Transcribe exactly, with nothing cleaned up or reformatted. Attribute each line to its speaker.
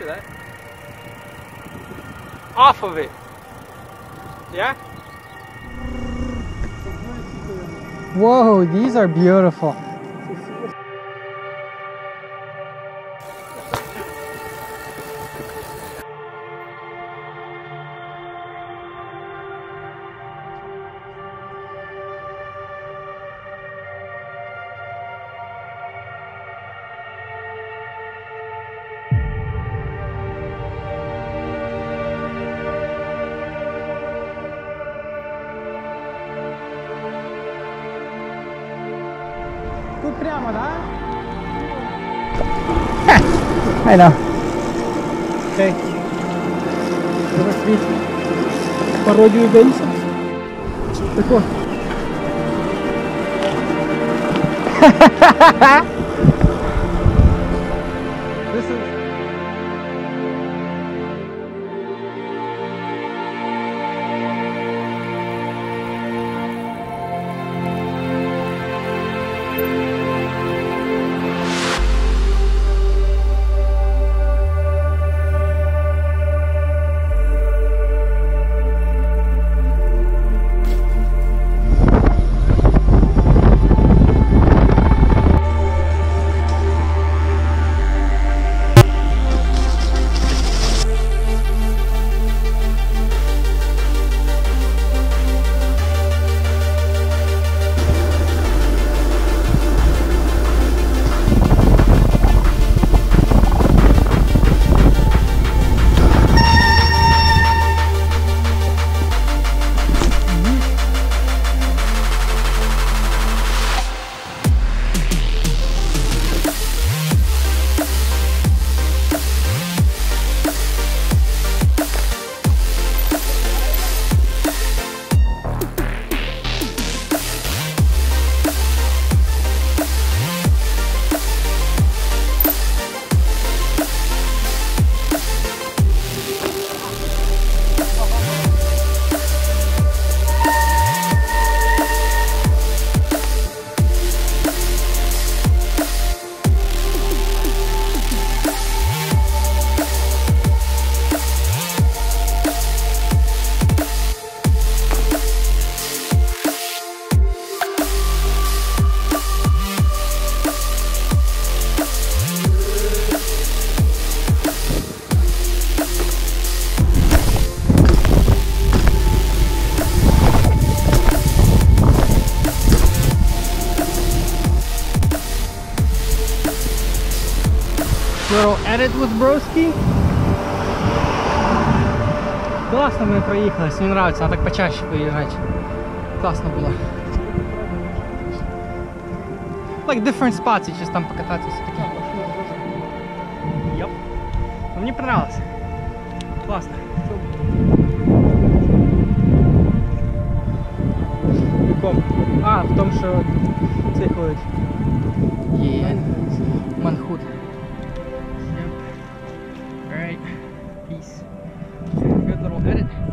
Speaker 1: at that. Off of it. Yeah?
Speaker 2: Whoa, these are beautiful. Тут прямо, да? I know. Okay. Давай пародию Дэвиса. Такой. This is... Little edit with Broski. Классно мы проехались, мне нравится, надо так почаще поезжать. Классно было. Like different spots, сейчас там покататься все-таки. Yep. Но мне понравилось. Классно. В каком? А, в том, что цей ходить. Yeah. Манхут. Alright, peace. Good little edit.